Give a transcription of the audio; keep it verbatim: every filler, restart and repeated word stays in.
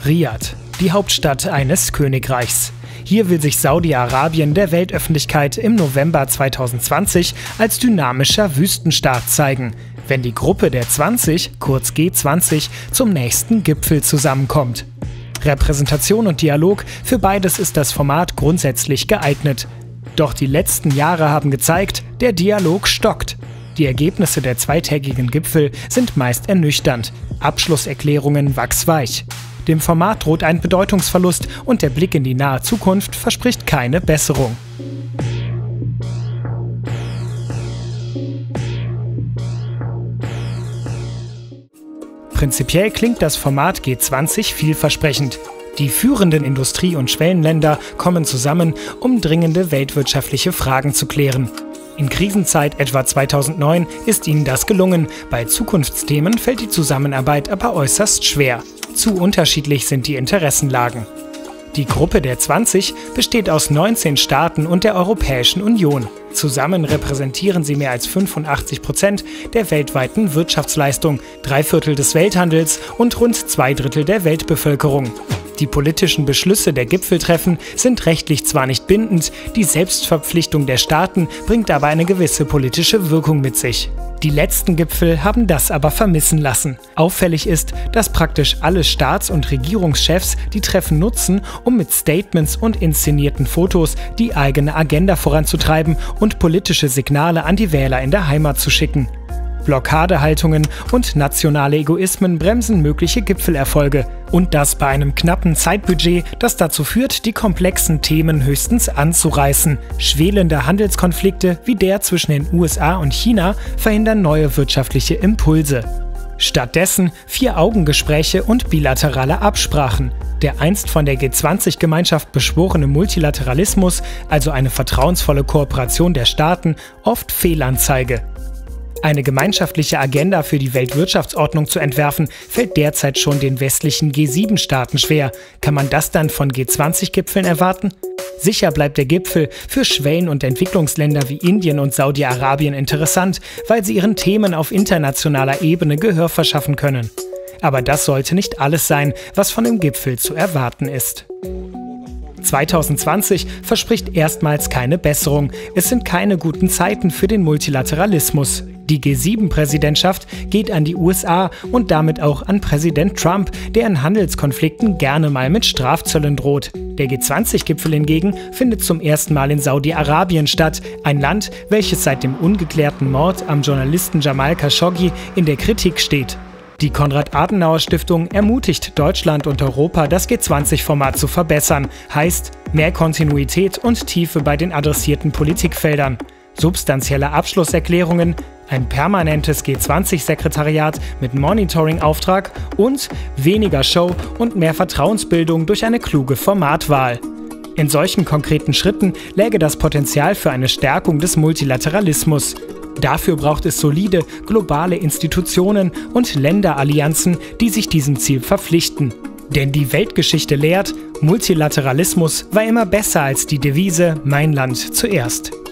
Riad, die Hauptstadt eines Königreichs. Hier will sich Saudi-Arabien der Weltöffentlichkeit im November zweitausendzwanzig als dynamischer Wüstenstaat zeigen, wenn die Gruppe der zwanzig, kurz G zwanzig, zum nächsten Gipfel zusammenkommt. Repräsentation und Dialog, für beides ist das Format grundsätzlich geeignet. Doch die letzten Jahre haben gezeigt, der Dialog stockt. Die Ergebnisse der zweitägigen Gipfel sind meist ernüchternd, Abschlusserklärungen wachsweich. Dem Format droht ein Bedeutungsverlust und der Blick in die nahe Zukunft verspricht keine Besserung. Prinzipiell klingt das Format G zwanzig vielversprechend. Die führenden Industrie- und Schwellenländer kommen zusammen, um dringende weltwirtschaftliche Fragen zu klären. In Krisenzeit etwa zweitausendneun ist ihnen das gelungen, bei Zukunftsthemen fällt die Zusammenarbeit aber äußerst schwer. Zu unterschiedlich sind die Interessenlagen. Die Gruppe der zwanzig besteht aus neunzehn Staaten und der Europäischen Union. Zusammen repräsentieren sie mehr als fünfundachtzig Prozent der weltweiten Wirtschaftsleistung, drei Viertel des Welthandels und rund zwei Drittel der Weltbevölkerung. Die politischen Beschlüsse der Gipfeltreffen sind rechtlich zwar nicht bindend, die Selbstverpflichtung der Staaten bringt aber eine gewisse politische Wirkung mit sich. Die letzten Gipfel haben das aber vermissen lassen. Auffällig ist, dass praktisch alle Staats- und Regierungschefs die Treffen nutzen, um mit Statements und inszenierten Fotos die eigene Agenda voranzutreiben und politische Signale an die Wähler in der Heimat zu schicken. Blockadehaltungen und nationale Egoismen bremsen mögliche Gipfelerfolge. Und das bei einem knappen Zeitbudget, das dazu führt, die komplexen Themen höchstens anzureißen. Schwelende Handelskonflikte wie der zwischen den U S A und China verhindern neue wirtschaftliche Impulse. Stattdessen Vier-Augen-Gespräche und bilaterale Absprachen. Der einst von der G zwanzig-Gemeinschaft beschworene Multilateralismus, also eine vertrauensvolle Kooperation der Staaten, oft Fehlanzeige. Eine gemeinschaftliche Agenda für die Weltwirtschaftsordnung zu entwerfen, fällt derzeit schon den westlichen G sieben Staaten schwer. Kann man das dann von G zwanzig-Gipfeln erwarten? Sicher bleibt der Gipfel für Schwellen- und Entwicklungsländer wie Indien und Saudi-Arabien interessant, weil sie ihren Themen auf internationaler Ebene Gehör verschaffen können. Aber das sollte nicht alles sein, was von dem Gipfel zu erwarten ist. zweitausendzwanzig verspricht erstmals keine Besserung. Es sind keine guten Zeiten für den Multilateralismus. Die G sieben-Präsidentschaft geht an die U S A und damit auch an Präsident Trump, der in Handelskonflikten gerne mal mit Strafzöllen droht. Der G zwanzig-Gipfel hingegen findet zum ersten Mal in Saudi-Arabien statt, ein Land, welches seit dem ungeklärten Mord am Journalisten Jamal Khashoggi in der Kritik steht. Die Konrad-Adenauer-Stiftung ermutigt Deutschland und Europa, das G zwanzig-Format zu verbessern, heißt mehr Kontinuität und Tiefe bei den adressierten Politikfeldern, substanzielle Abschlusserklärungen, ein permanentes G zwanzig-Sekretariat mit Monitoring-Auftrag und weniger Show und mehr Vertrauensbildung durch eine kluge Formatwahl. In solchen konkreten Schritten läge das Potenzial für eine Stärkung des Multilateralismus. Dafür braucht es solide, globale Institutionen und Länderallianzen, die sich diesem Ziel verpflichten. Denn die Weltgeschichte lehrt, Multilateralismus war immer besser als die Devise „Mein Land zuerst“.